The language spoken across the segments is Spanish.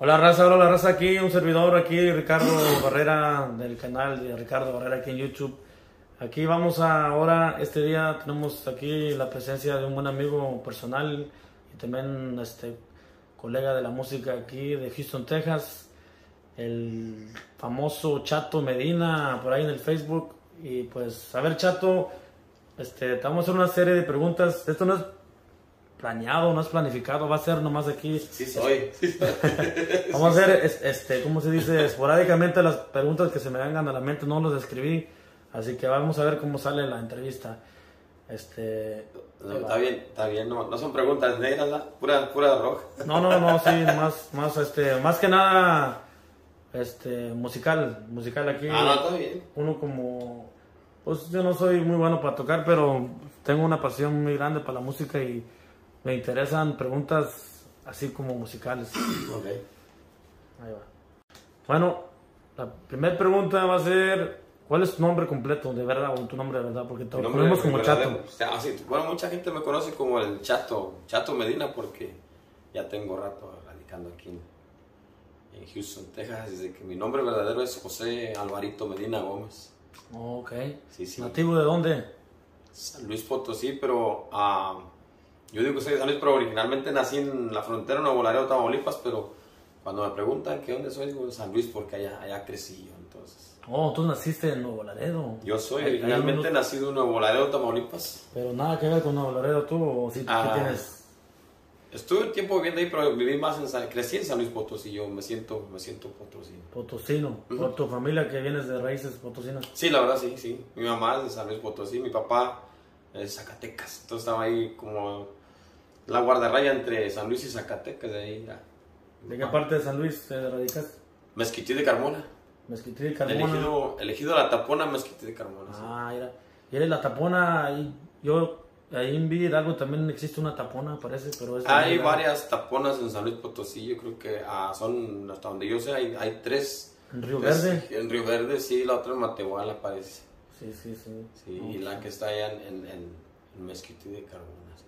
Hola la raza aquí, un servidor aquí, Ricardo Barrera, del canal de Ricardo Barrera aquí en YouTube. Aquí vamos ahora, este día tenemos aquí la presencia de un buen amigo personal y también colega de la música aquí de Houston, Texas, el famoso Chato Medina, por ahí en el Facebook. Y pues, a ver, Chato, te vamos a hacer una serie de preguntas. Esto no es planeado, no es planificado, va a ser nomás aquí. Sí soy. Vamos a hacer, ¿cómo se dice? Esporádicamente las preguntas que se me vengan a la mente, no las escribí, así que vamos a ver cómo sale la entrevista. No, está bien, no son preguntas negras, ¿la? Pura roja. No, sí, más que nada, musical aquí. No, está bien. Uno como, pues yo no soy muy bueno para tocar, pero tengo una pasión muy grande para la música y me interesan preguntas así como musicales. Ok. Ahí va. Bueno, la primera pregunta va a ser, ¿cuál es tu nombre completo de verdad o tu nombre de verdad? Porque te conocemos como Chato. Bueno, mucha gente me conoce como el Chato Medina porque ya tengo rato radicando aquí en Houston, Texas, desde que mi nombre verdadero es José Alvarito Medina Gómez. Ok. Sí. ¿Nativo de dónde? San Luis Potosí, pero yo digo que soy de San Luis, pero originalmente nací en la frontera de Nuevo Laredo, Tamaulipas, pero cuando me preguntan que dónde soy, digo de San Luis porque allá crecí yo, entonces. Oh, tú naciste en Nuevo Laredo. Yo soy originalmente nacido en Nuevo Laredo, Tamaulipas. Pero nada que ver con Nuevo Laredo, tú, o sí, ¿qué tienes? Estuve un tiempo viviendo ahí, pero viví más crecí en San Luis Potosí, yo me siento potosino. Potosino, por tu familia que vienes de raíces potosinas. Sí, la verdad, sí. Mi mamá es de San Luis Potosí, mi papá es de Zacatecas, entonces estaba ahí como la guardarraya entre San Luis y Zacatecas, de ahí. ¿De qué parte de San Luis te radicas? Mezquití de Carmona. Mezquití de Carmona. Elegido La Tapona, Mezquití de Carmona. Mira. Y eres La Tapona, ahí en Hidalgo también existe una tapona, parece, pero es... Hay varias taponas en San Luis Potosí, yo creo que son, hasta donde yo sé, hay tres. ¿En Río Verde? En Río Verde, sí, la otra en Matehuala parece. Sí. Sí, y la que está allá en Mezquití de Carmona. Sí.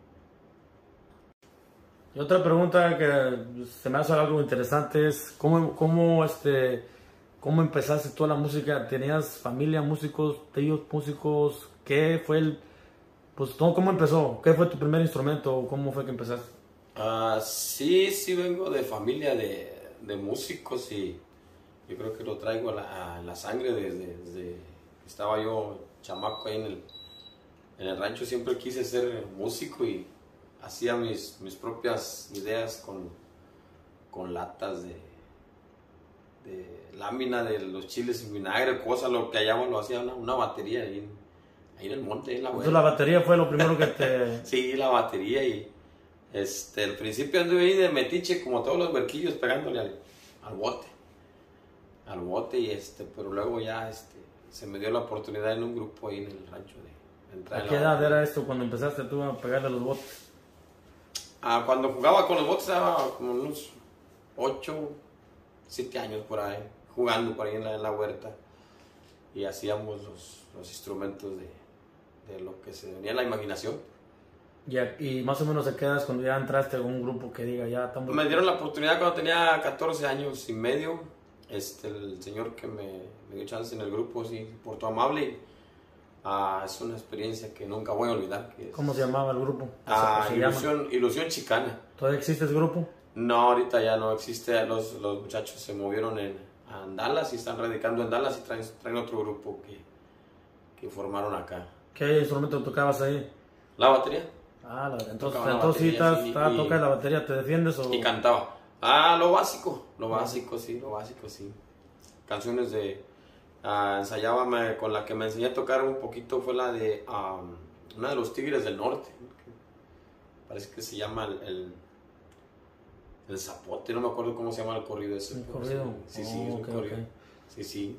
Y otra pregunta que se me hace algo interesante es, ¿cómo empezaste tú a la música? ¿Tenías familia, músicos, tíos, músicos? ¿Qué fue cómo empezó? ¿Qué fue tu primer instrumento? ¿Cómo fue que empezaste? Sí vengo de familia de músicos y yo creo que lo traigo a la sangre desde que estaba yo chamaco ahí en el rancho. Siempre quise ser músico y hacía mis propias ideas con latas de lámina de los chiles en vinagre, cosas, lo que hallamos, lo hacía una batería ahí en el monte. Entonces la batería fue lo primero que te... Sí, la batería y al principio anduve ahí de metiche como todos los huerquillos pegándole al bote y pero luego ya se me dio la oportunidad en un grupo ahí en el rancho de entrar. ¿A qué edad era esto cuando empezaste tú a pegarle a los botes? Cuando jugaba con los botes estaba como unos 8, 7 años por ahí, jugando por ahí en la huerta y hacíamos los instrumentos de lo que se venía en la imaginación. Y más o menos te quedas cuando ya entraste a un grupo que diga ya estamos... Me dieron la oportunidad cuando tenía 14 años y medio. El señor que me dio chance en el grupo, sí, por tu amable. Es una experiencia que nunca voy a olvidar. ¿Cómo se llamaba el grupo? Ilusión Chicana. ¿Todavía existe ese grupo? No, ahorita ya no existe. Los muchachos se movieron a Dallas y están radicando en Dallas y traen otro grupo que formaron acá. ¿Qué instrumento tocabas ahí? La batería. Entonces sí, tocas la batería, ¿te defiendes o...? Y cantaba. Lo básico, sí. Canciones ensayaba, con la que me enseñé a tocar un poquito fue la de una de los Tigres del Norte. Parece que se llama el Zapote, no me acuerdo cómo se llama el corrido ese. ¿Un corrido? Sí, es un corrido. Okay. Sí.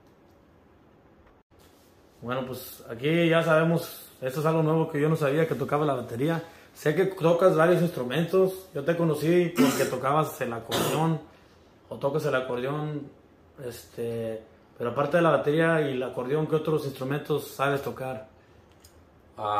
Bueno, pues aquí ya sabemos, esto es algo nuevo que yo no sabía, que tocaba la batería. Sé que tocas varios instrumentos, yo te conocí porque tocabas el acordeón, o tocas el acordeón, pero aparte de la batería y el acordeón, ¿qué otros instrumentos sabes tocar?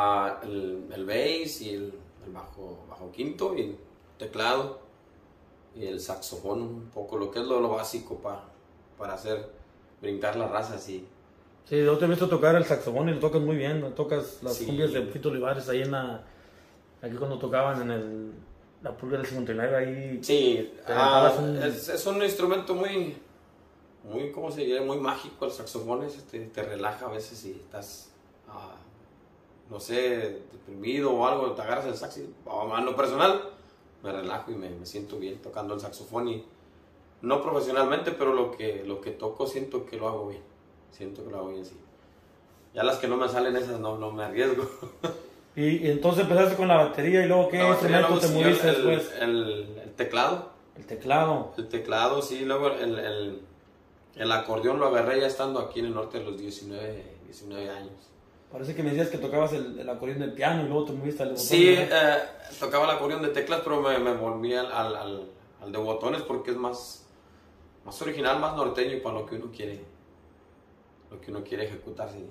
El bass y el bajo quinto y el teclado. y el saxofón, un poco, lo que es lo básico para hacer brincar la raza, sí. Sí, yo te he visto tocar el saxofón y lo tocas muy bien, ¿no? Tocas las Sí. cumbias de Fito Olivares ahí aquí cuando tocaban en la pulga del 59, ahí. Sí, te aventabas es un instrumento muy, ¿cómo se diría? Muy mágico. El saxofón te relaja a veces si estás, no sé, deprimido o algo, te agarras el sax y, a lo personal, me relajo y me siento bien tocando el saxofón. Y no profesionalmente, pero lo que toco siento que lo hago bien. Siento que lo hago bien, sí. Ya las que no me salen esas no me arriesgo. Y entonces empezaste con la batería y luego ¿qué instrumento te moviste después? El teclado. El teclado. El teclado, sí. Luego el acordeón lo agarré ya estando aquí en el norte de los 19 años. Parece que me decías que tocabas el acordeón del piano y luego te moviste al de botones. Sí, tocaba el acordeón de teclas, pero me volví al de botones porque es más original, más norteño para lo que uno quiere ejecutar. Sí.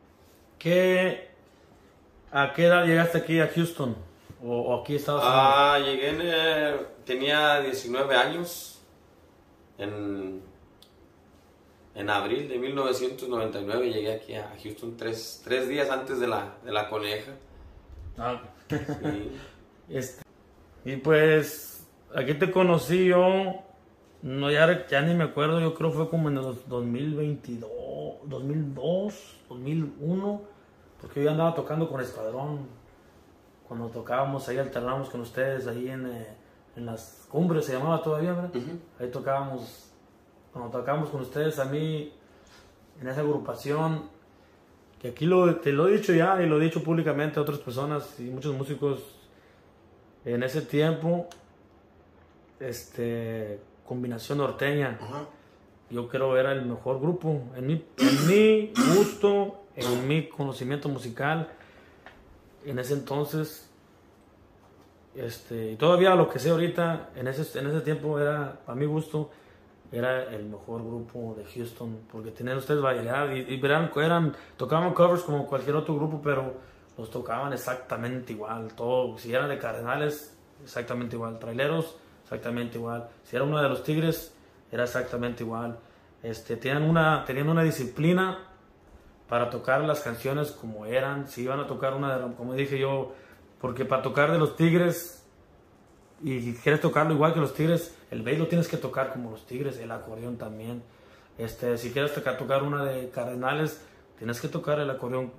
¿A qué edad llegaste aquí a Houston? ¿O aquí estabas? Llegué, tenía 19 años, en abril de 1999 llegué aquí a Houston, tres días antes de la coneja. Sí. Y pues, aquí te conocí yo, no, ya ni me acuerdo, yo creo fue como en el 2022, 2002, 2001, porque yo ya andaba tocando con Escuadrón. Cuando tocábamos ahí, alternábamos con ustedes ahí en las cumbres, se llamaba todavía, ¿verdad? Uh-huh. Ahí tocábamos, cuando tocábamos con ustedes, a mí, en esa agrupación, que aquí te lo he dicho ya y lo he dicho públicamente a otras personas y muchos músicos en ese tiempo, Combinación Norteña, yo creo era el mejor grupo en mi gusto, en mi conocimiento musical en ese entonces, y todavía lo que sé ahorita, en ese tiempo era, a mi gusto, era el mejor grupo de Houston, porque tenían ustedes variedad y verán, tocaban covers como cualquier otro grupo, pero los tocaban exactamente igual, todo, si era de Cardenales, exactamente igual, Traileros, exactamente igual, si era uno de los Tigres, era exactamente igual, tenían una disciplina para tocar las canciones como eran, si iban a tocar como dije yo, porque para tocar de los Tigres, y si quieres tocarlo igual que los Tigres, el bass lo tienes que tocar como los Tigres, el acordeón también. Si quieres tocar una de Cardenales, tienes que tocar el acordeón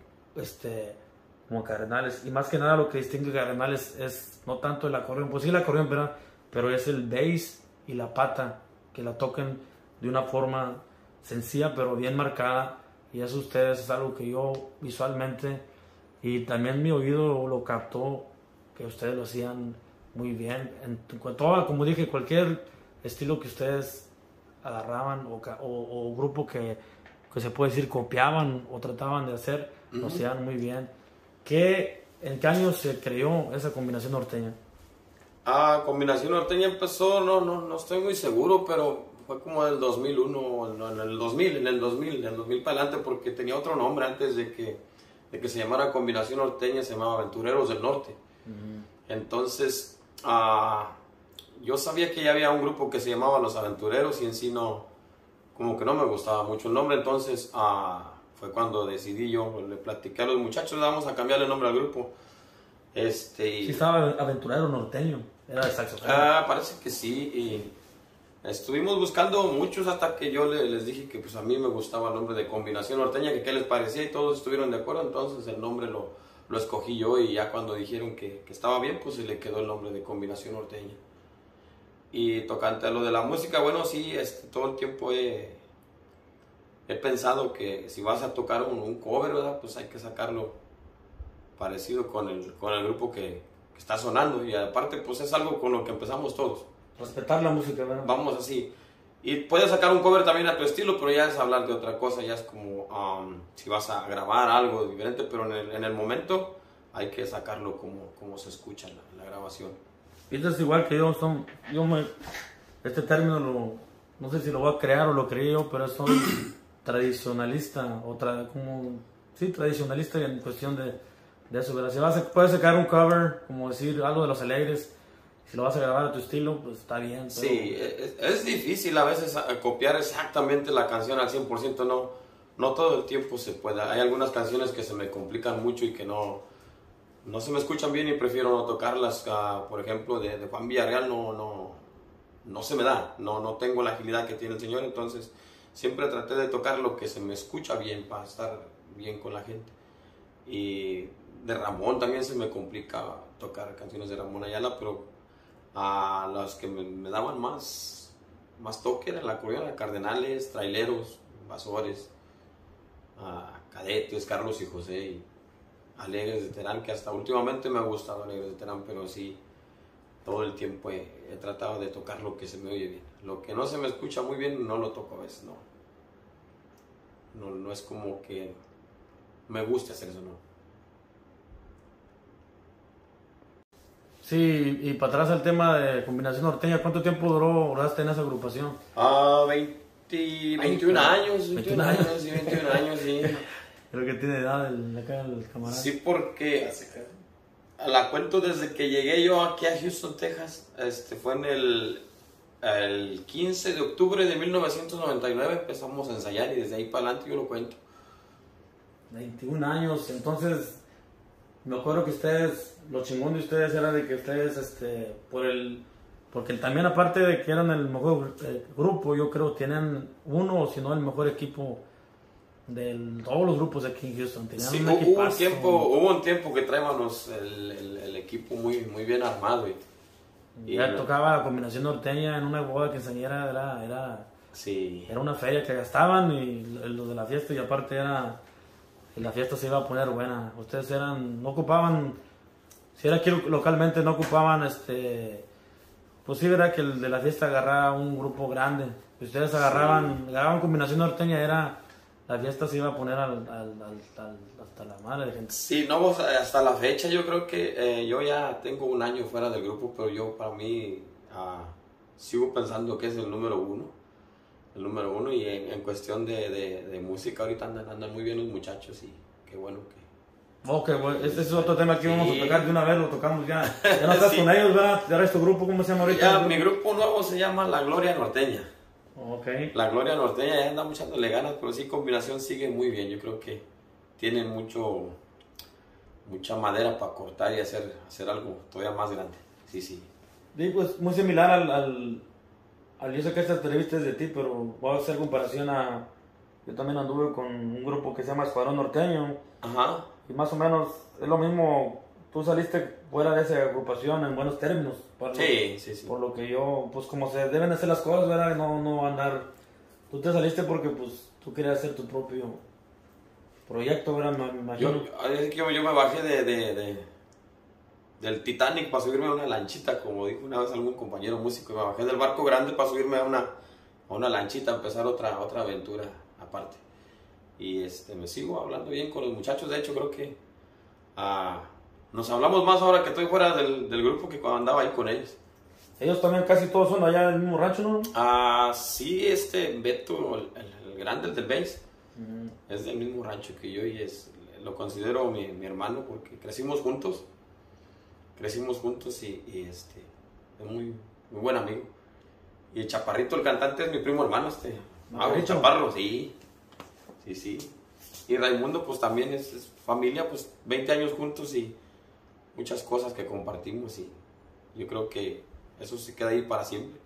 como Cardenales. Y más que nada lo que distingue Cardenales es no tanto el acordeón, pues sí el acordeón, ¿verdad? Pero es el bass y la pata, que la toquen de una forma sencilla pero bien marcada. Y eso ustedes es algo que yo visualmente y también mi oído lo captó, que ustedes lo hacían muy bien, como dije, cualquier estilo que ustedes agarraban o grupo que se puede decir copiaban o trataban de hacer, lo hacían muy bien. ¿En qué año se creó esa Combinación Norteña? Combinación Norteña empezó, no estoy muy seguro, pero fue como en el 2001, en el 2000 para adelante, porque tenía otro nombre antes de que se llamara Combinación Norteña, se llamaba Aventureros del Norte. Entonces, yo sabía que ya había un grupo que se llamaba Los Aventureros y en sí como que no me gustaba mucho el nombre, entonces fue cuando decidí yo, le platiqué a los muchachos, vamos a cambiarle el nombre al grupo. Sí estaba Aventurero Norteño, era de saxofón. Parece que sí, y estuvimos buscando muchos hasta que yo les dije que pues a mí me gustaba el nombre de Combinación Norteña, que qué les parecía y todos estuvieron de acuerdo, entonces el nombre lo escogí yo y ya cuando dijeron que estaba bien, pues se le quedó el nombre de Combinación Norteña. Y tocante a lo de la música, bueno, sí, todo el tiempo he pensado que si vas a tocar un cover, ¿verdad? Pues hay que sacarlo parecido con el grupo que está sonando y aparte pues es algo con lo que empezamos todos. Respetar la música, ¿verdad? Vamos así. Y puedes sacar un cover también a tu estilo, pero ya es hablar de otra cosa, ya es como si vas a grabar algo diferente, pero en el momento hay que sacarlo como se escucha la grabación. Piensas igual que yo, este término no sé si lo voy a crear o lo creé yo, pero soy tradicionalista, tradicionalista en cuestión de eso, ¿verdad? Si puedes sacar un cover, como decir algo de Los Alegres, Si lo vas a grabar a tu estilo, pues está bien. Pero... Sí, es difícil a veces copiar exactamente la canción al 100%, no todo el tiempo se puede. Hay algunas canciones que se me complican mucho y que no se me escuchan bien y prefiero no tocarlas. Por ejemplo, de Juan Villarreal no se me da, no tengo la agilidad que tiene el señor, entonces siempre traté de tocar lo que se me escucha bien para estar bien con la gente. Y de Ramón también se me complica tocar canciones de Ramón Ayala, pero a las que me daban más toque era la acordeón, Cardenales, Traileros, Invasores, Cadetes, Carlos y José, y Alegres de Terán, que hasta últimamente me ha gustado Alegres de Terán, pero sí, todo el tiempo he tratado de tocar lo que se me oye bien. Lo que no se me escucha muy bien no lo toco a veces, no es como que me guste hacer eso, no. Sí, y para atrás el tema de Combinación Norteña, ¿cuánto tiempo duraste en esa agrupación? 21 años, 21 años, sí. Creo que tiene edad acá el camarada. Sí, porque la cuento desde que llegué yo aquí a Houston, Texas. Fue en el 15 de octubre de 1999 empezamos a ensayar y desde ahí para adelante yo lo cuento. 21 años, entonces me acuerdo que ustedes, lo chingón de ustedes era de que ustedes, porque también aparte de que eran el mejor grupo, yo creo tienen uno o si no el mejor equipo de todos los grupos de aquí en Houston. Tenían sí, un hubo un tiempo que traíamos el equipo muy, muy bien armado. Y ya tocaba la Combinación Norteña en una boda quinceañera, sí. Era una feria que gastaban y los de la fiesta, y aparte la fiesta se iba a poner buena. Ustedes no ocupaban, si era aquí localmente, no ocupaban, pues sí, verá que el de la fiesta agarraba un grupo grande. Ustedes agarraban Combinación Norteña, la fiesta se iba a poner hasta la madre de gente. Sí, no, hasta la fecha yo creo que yo ya tengo un año fuera del grupo, pero yo para mí sigo pensando que es el número uno. El número uno, y en cuestión de música ahorita andan muy bien los muchachos, y qué bueno que... Ok, bueno, ese es otro tema que vamos a tocar de una vez, lo tocamos ya. Ya no estás con ellos, ¿verdad? ¿Ya eres tu grupo? ¿Cómo se llama ahorita? Ya, mi grupo nuevo se llama La Gloria Norteña. Okay. La Gloria Norteña, ya andamos echándole ganas, pero sí, Combinación sigue muy bien. Yo creo que tienen mucha madera para cortar y hacer algo todavía más grande. Sí. Sí, pues muy similar yo sé que esta entrevista es de ti, pero voy a hacer comparación yo también anduve con un grupo que se llama Escuadrón Norteño. Ajá. Y más o menos es lo mismo, tú saliste fuera de esa agrupación en buenos términos. Sí. Por lo que yo, pues como se deben hacer las cosas, ¿verdad? No andar... Tú te saliste porque pues tú querías hacer tu propio proyecto, ¿verdad? Me imagino. Yo me bajé del Titanic para subirme a una lanchita, como dijo una vez algún compañero músico. Me bajé del barco grande para subirme a una lanchita, a empezar otra aventura aparte. Y me sigo hablando bien con los muchachos. De hecho, creo que nos hablamos más ahora que estoy fuera del grupo que cuando andaba ahí con ellos. Ellos también casi todos son allá del mismo rancho, ¿no? Sí, Beto, el grande, el del bass, es del mismo rancho que yo, y lo considero mi hermano porque crecimos juntos y es muy, muy buen amigo. Y el Chaparrito, el cantante, es mi primo hermano, Chaparro, sí. Y Raimundo, pues también es familia, pues 20 años juntos y muchas cosas que compartimos, y yo creo que eso se queda ahí para siempre.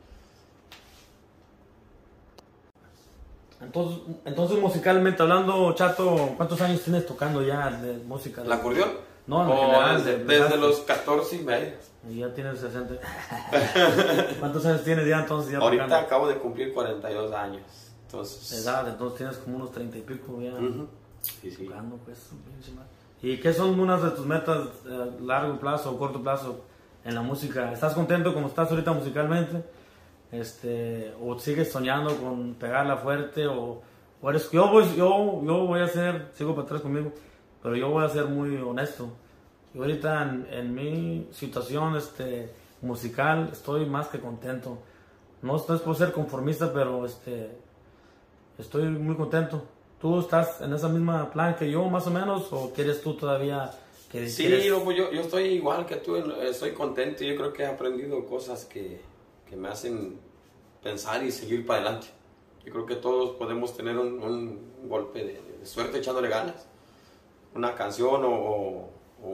Entonces musicalmente hablando, Chato, ¿cuántos años tienes tocando ya de música? ¿El acordeón? No, en general. Desde los 14 y medio. Y ya tienes 60. ¿Cuántos años tienes ya entonces? Ahorita tocando? Acabo de cumplir 42 años. Entonces tienes como unos 30 y pico ya. Sí. Tocando, pues. ¿Y qué son unas de tus metas a largo plazo o corto plazo en la música? ¿Estás contento como estás ahorita musicalmente? ¿O sigues soñando con pegarla fuerte? ¿O eres... Yo voy a ser... Sigo para atrás conmigo. Pero yo voy a ser muy honesto. Yo ahorita en mi situación musical estoy más que contento. No es por ser conformista, pero estoy muy contento. ¿Tú estás en esa misma plan que yo, más o menos? ¿O quieres tú todavía Sí, pues yo estoy igual que tú, estoy contento. Yo creo que he aprendido cosas que me hacen pensar y seguir para adelante. Yo creo que todos podemos tener un golpe de suerte echándole ganas. Una canción o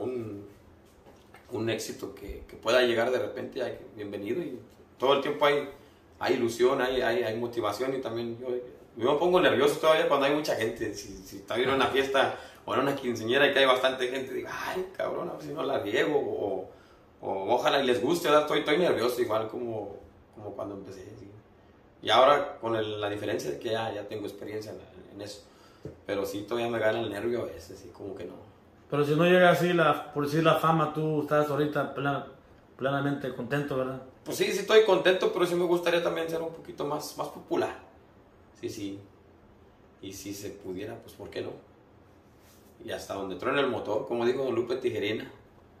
un éxito que pueda llegar de repente, bienvenido. Y todo el tiempo hay ilusión, hay motivación, y también yo me pongo nervioso todavía cuando hay mucha gente. Si está en una fiesta o en una quinceañera y que hay bastante gente, digo, ay, cabrón, a ver si no la riego, o ojalá y les guste, ¿verdad? Estoy nervioso igual como cuando empecé. ¿Sí? Y ahora con la diferencia de que ya tengo experiencia en eso, pero sí todavía me gana el nervio a veces, sí, como que no. Pero si no llega así, por decir la fama, tú estás ahorita plenamente contento, ¿verdad? Pues sí estoy contento, pero sí me gustaría también ser un poquito más popular. Sí. Y si se pudiera, pues ¿por qué no? Y hasta donde truene el motor, como dijo Don Lupe Tijerina.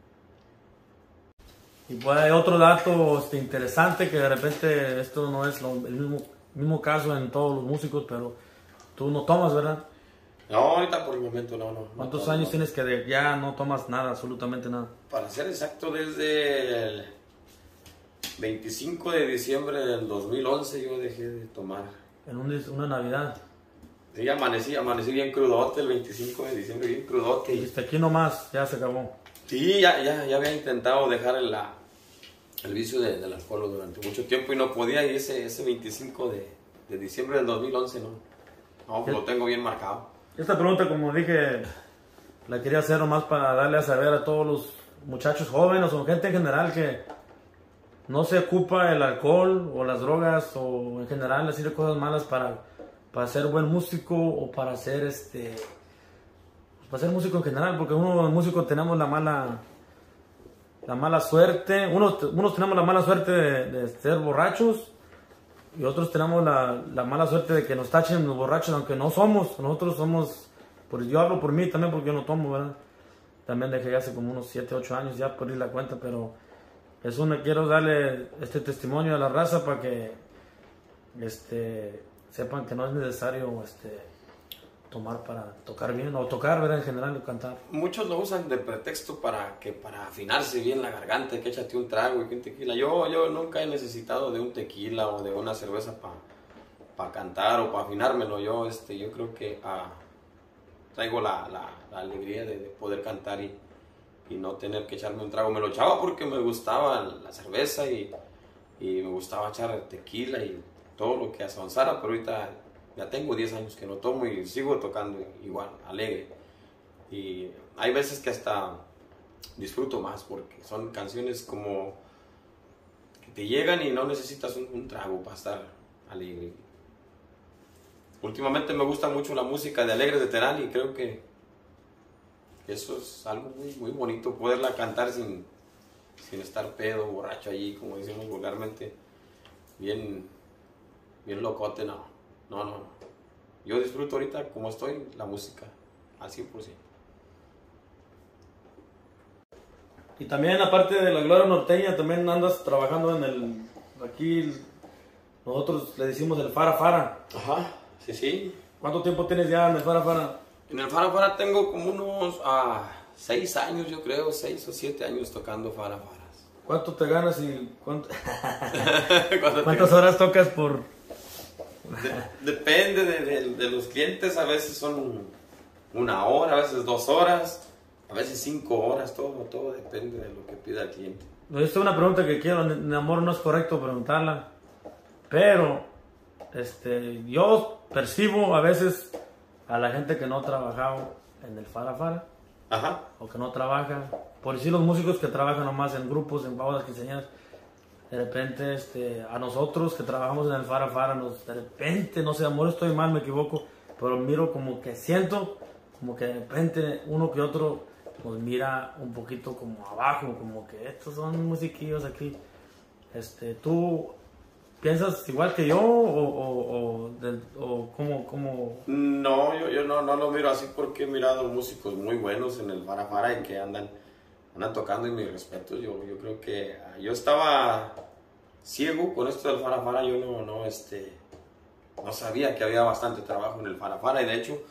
Y pues hay otro dato interesante, que de repente esto no es el mismo caso en todos los músicos, pero tú no tomas, ¿verdad? No, ahorita por el momento no. ¿Cuántos años tienes que ya no tomas nada, absolutamente nada? Para ser exacto, desde el 25 de diciembre del 2011 yo dejé de tomar. En una Navidad. Sí, amanecí bien crudote el 25 de diciembre, bien crudote. Y hasta aquí nomás, ya se acabó. Sí, ya había intentado dejar el vicio del alcohol durante mucho tiempo y no podía, y ese 25 de diciembre del 2011 no, lo tengo bien marcado. Esta pregunta, como dije, la quería hacer nomás para darle a saber a todos los muchachos jóvenes o gente en general que no se ocupa el alcohol o las drogas o en general decir cosas malas para ser buen músico o para ser para ser músico en general, porque uno músico tenemos la mala suerte, unos tenemos la mala suerte de ser borrachos, y otros tenemos la mala suerte de que nos tachen los borrachos, aunque no somos. Nosotros somos, yo hablo por mí también, porque yo no tomo, ¿verdad? También dejé hace como unos 7, 8 años ya perdí la cuenta, pero quiero darle este testimonio a la raza para que sepan que no es necesario tomar para tocar bien, o tocar, ¿verdad? En general, o cantar. Muchos lo usan de pretexto para afinarse bien la garganta, que échate un trago y que un tequila. Yo nunca he necesitado de un tequila o de una cerveza para cantar o para afinármelo. Yo creo que traigo la alegría de poder cantar y no tener que echarme un trago. Me lo echaba porque me gustaba la cerveza y me gustaba echar tequila y todo lo que avanzara, pero ahorita ya tengo 10 años que no tomo y sigo tocando igual, alegre. Y hay veces que hasta disfruto más porque son canciones como que te llegan y no necesitas un trago para estar alegre. Últimamente me gusta mucho la música de Alegres de Terán y creo que eso es algo muy, muy bonito, poderla cantar sin estar pedo, borracho allí, como decimos vulgarmente, bien locote, no. Yo disfruto ahorita como estoy la música al 100%. Y también, aparte de la Gloria Norteña, también andas trabajando aquí nosotros le decimos el Fara Fara. Ajá, sí. ¿Cuánto tiempo tienes ya en el Fara Fara? En el Fara Fara tengo como unos 6 años, yo creo, 6 o 7 años tocando Fara Faras. ¿Cuánto te ganas y cuántas horas tocas por...? Depende de los clientes, a veces son 1 hora, a veces 2 horas, a veces 5 horas, todo depende de lo que pida el cliente. Esta es una pregunta que quiero, mi amor, no es correcto preguntarla, pero yo percibo a veces a la gente que no ha trabajado en el Fara Fara. Ajá. O que no trabaja, por decir los músicos que trabajan nomás en grupos, en bodas, quinceañeras, de repente a nosotros que trabajamos en el Fara Fara, de repente, no sé, amor, estoy mal, me equivoco, pero miro como que siento, como que de repente uno que otro nos mira un poquito como abajo, como que estos son musiquillos aquí. ¿Tú piensas igual que yo o cómo? No, yo no lo miro así porque he mirado músicos muy buenos en el Fara Fara y que andan tocando, y mis respetos. Yo creo que yo estaba ciego con esto del Fara Fara. Yo no sabía que había bastante trabajo en el Fara Fara, y de hecho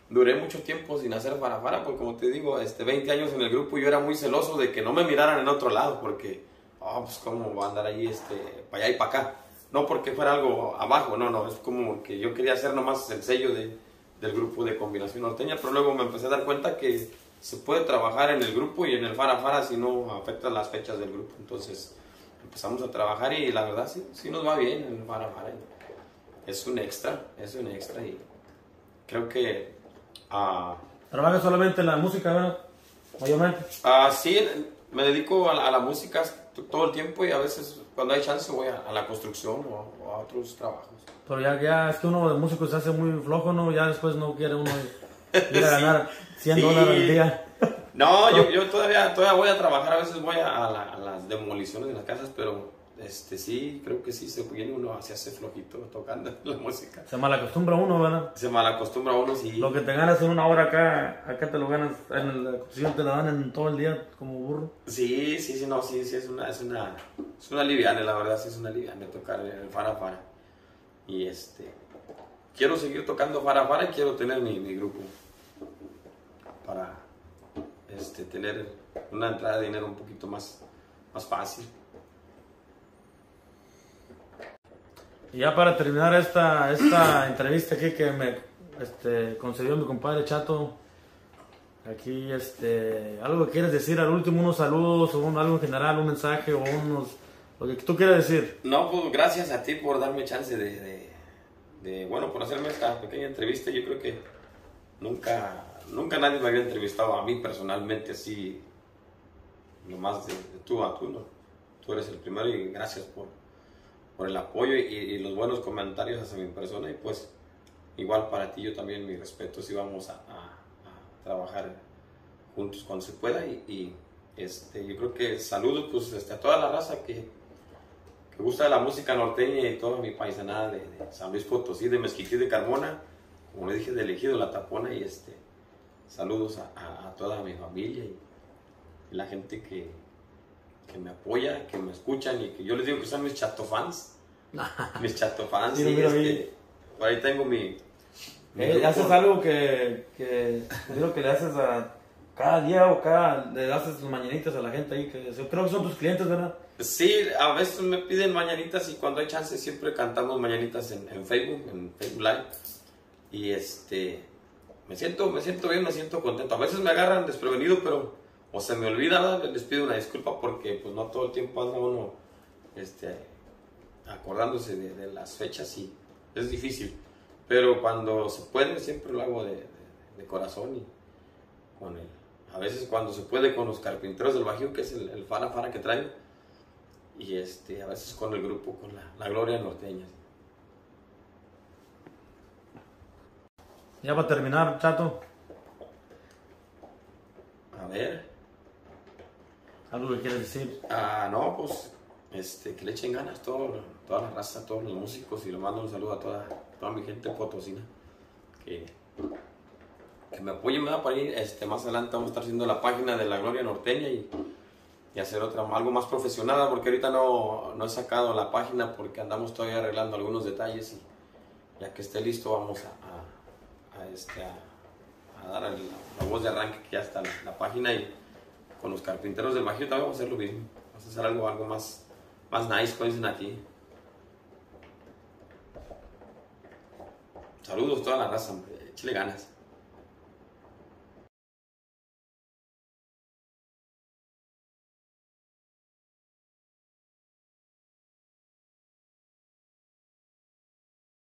duré mucho tiempo sin hacer farafara, porque como te digo, 20 años en el grupo, yo era muy celoso de que no me miraran en otro lado, porque, pues cómo va a andar ahí, para allá y para acá. No porque fuera algo abajo, no, es como que yo quería hacer nomás el sello del grupo de Combinación Norteña, pero luego me empecé a dar cuenta que se puede trabajar en el grupo y en el farafara si no afecta las fechas del grupo. Entonces empezamos a trabajar y la verdad sí nos va bien en el farafara. Es un extra y creo que... ¿Trabajas solamente en la música, verdad? Mayormente. Sí, me dedico a la música todo el tiempo y a veces cuando hay chance voy a la construcción o a otros trabajos. Pero ya es que uno de músico se hace muy flojo, ¿no? Ya después no quiere uno ir a ganar $100 al día. No, yo todavía voy a trabajar, a veces voy a las demoliciones de las casas, pero sí, creo que sí se viene uno, se hace flojito tocando la música. Se malacostumbra uno, ¿verdad? Se malacostumbra uno, sí. Lo que te ganas en una hora acá te lo ganas en la construcción, te la dan en todo el día como burro. Sí, es una liviana, la verdad, sí es una liviana tocar el farafara. Y quiero seguir tocando farafara y quiero tener mi grupo para tener una entrada de dinero un poquito más fácil. Y ya para terminar esta entrevista aquí que me concedió mi compadre Chato, aquí algo que quieres decir al último, unos saludos o algo en general, un mensaje o lo que tú quieras decir. No, pues gracias a ti por darme chance por hacerme esta pequeña entrevista. Yo creo que nunca nadie me había entrevistado a mí personalmente así, nomás de tú a tú, ¿no? Tú eres el primero y gracias por el apoyo y los buenos comentarios hacia mi persona. Y pues igual para ti, yo también mi respeto, si vamos a trabajar juntos cuando se pueda. Y yo creo que saludos pues a toda la raza que gusta de la música norteña y toda mi paisanada de San Luis Potosí, de Mezquití de Carmona, como le dije, de Ejido La Tapona. Y saludos a toda mi familia y la gente que me apoya, que me escuchan y que yo les digo que son mis chatofans. Mis chatofans. Sí, y por ahí tengo mi ¿haces algo que creo que le haces a cada día o le haces mañanitas a la gente ahí? Creo que son tus clientes, ¿verdad? Sí, a veces me piden mañanitas y cuando hay chance siempre cantamos mañanitas en Facebook Live. Y me siento bien, me siento contento. A veces me agarran desprevenido, pero o se me olvida, ¿verdad? Les pido una disculpa porque pues no todo el tiempo anda uno acordándose de las fechas y es difícil. Pero cuando se puede siempre lo hago de corazón y a veces cuando se puede con los Carpinteros del Bajío, que es el farafara que traigo, y a veces con el grupo, con la Gloria Norteña. Ya para terminar, Chato. A ver. ¿Algo que quieres decir? No, pues que le echen ganas toda la raza, todos los músicos, y le mando un saludo a toda mi gente potosina que me apoyen, ¿verdad? Para ir más adelante vamos a estar haciendo la página de la Gloria Norteña y hacer algo más profesional, porque ahorita no he sacado la página porque andamos todavía arreglando algunos detalles y ya que esté listo vamos a dar la voz de arranque, que ya está la página, y con los Carpinteros del Bajío también vamos a hacer lo mismo. Vamos a hacer algo más nice, como dicen aquí. Saludos a toda la raza, hombre. Échale ganas.